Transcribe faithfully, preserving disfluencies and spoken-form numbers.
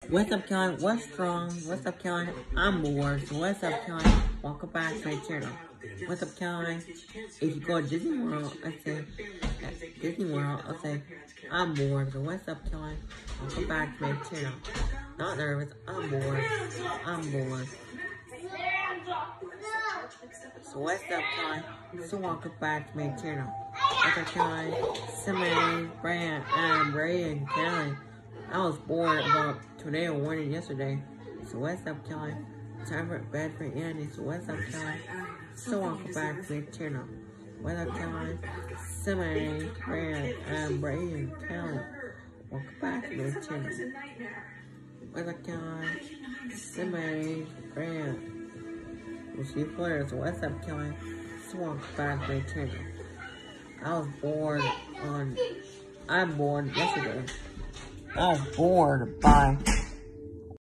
What's up, Kelly? What's wrong? What's up, Kelly? I'm bored. So what's up, Kelly? Welcome back to my channel. What's up, Kelly? If you go to Disney World, I say, at Disney World, I'll say, I'm bored. So what's up, Kelly? Welcome back to my channel. Not nervous. I'm bored. I'm bored. So what's up, Kelly? So welcome back to my channel. What's up, Kelly? Simone, Brand, and Bray, and Kelly. I was bored about today or morning yesterday. So what's up, Kelly? Time for bed for Andy. So what's up, Kelly? So welcome back to my channel. What's up, Kelly? Simone, Brand, and Bray, and Kelly. Welcome back to my channel. What's up, Kelly? Simone, Brand. We'll see you later. So what's up, Kelly? So welcome back to my channel. I was bored on. I'm bored yesterday. I was bored. Bye.